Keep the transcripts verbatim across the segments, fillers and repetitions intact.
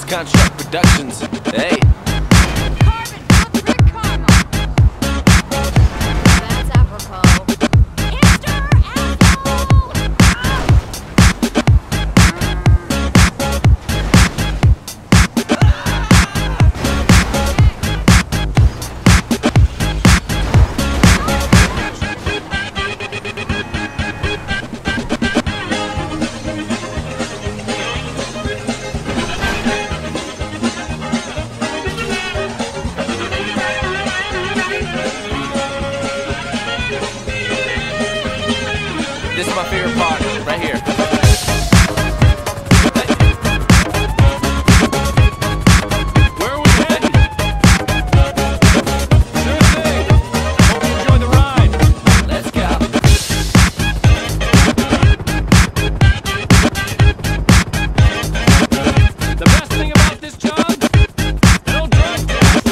Construct Productions. Hey. Carbon footprint karma. That's apropos. Mister Apple! This is my favorite part, right here. Where are we heading? Sure thing. Hope you enjoy the ride. Let's go. The best thing about this job? No drug test.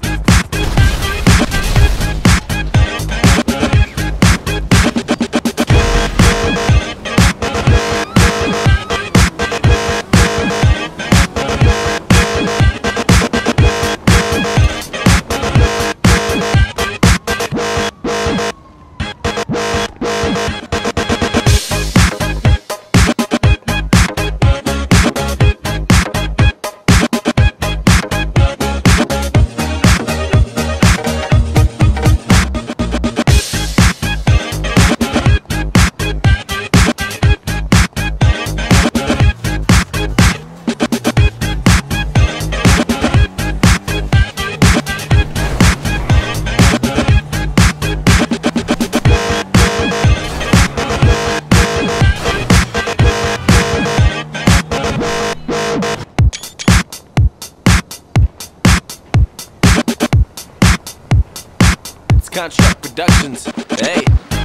Construct Productions. Hey.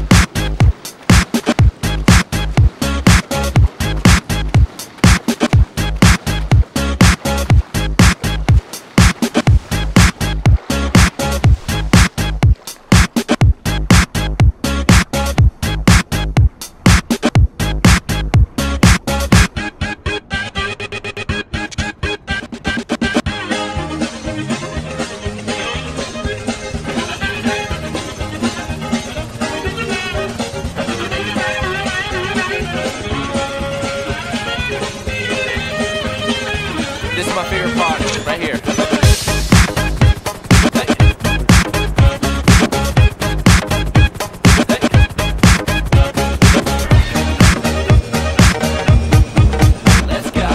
This is my favorite part, right here. Let's go.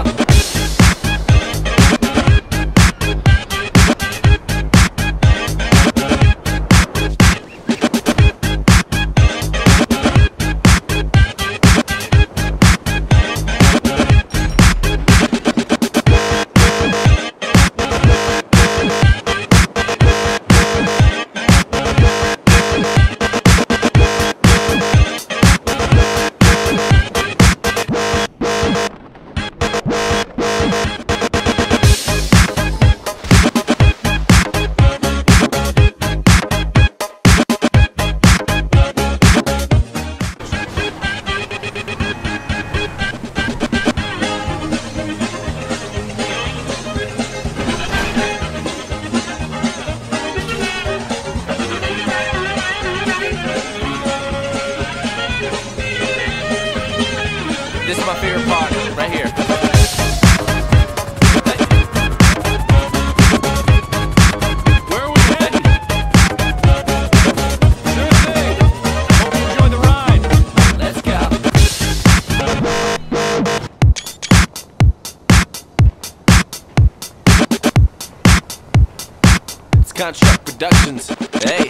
This is my favorite part, right here. Where are we heading? Sure thing. Hope you enjoy the ride. Let's go. It's Construct Productions. Hey.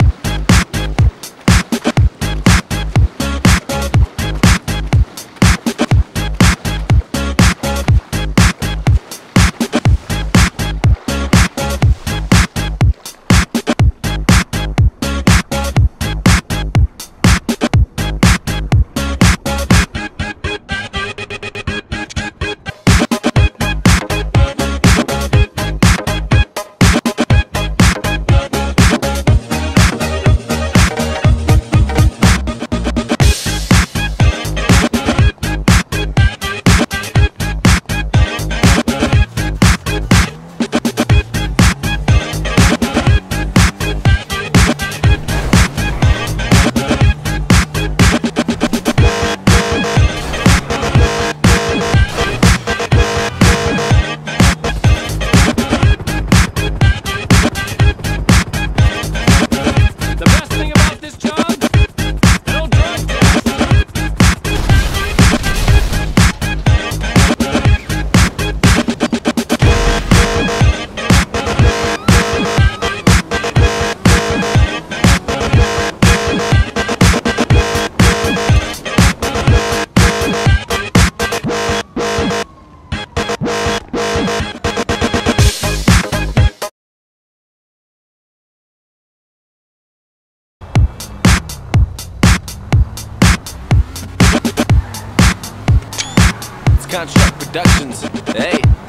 Construct Productions. Hey.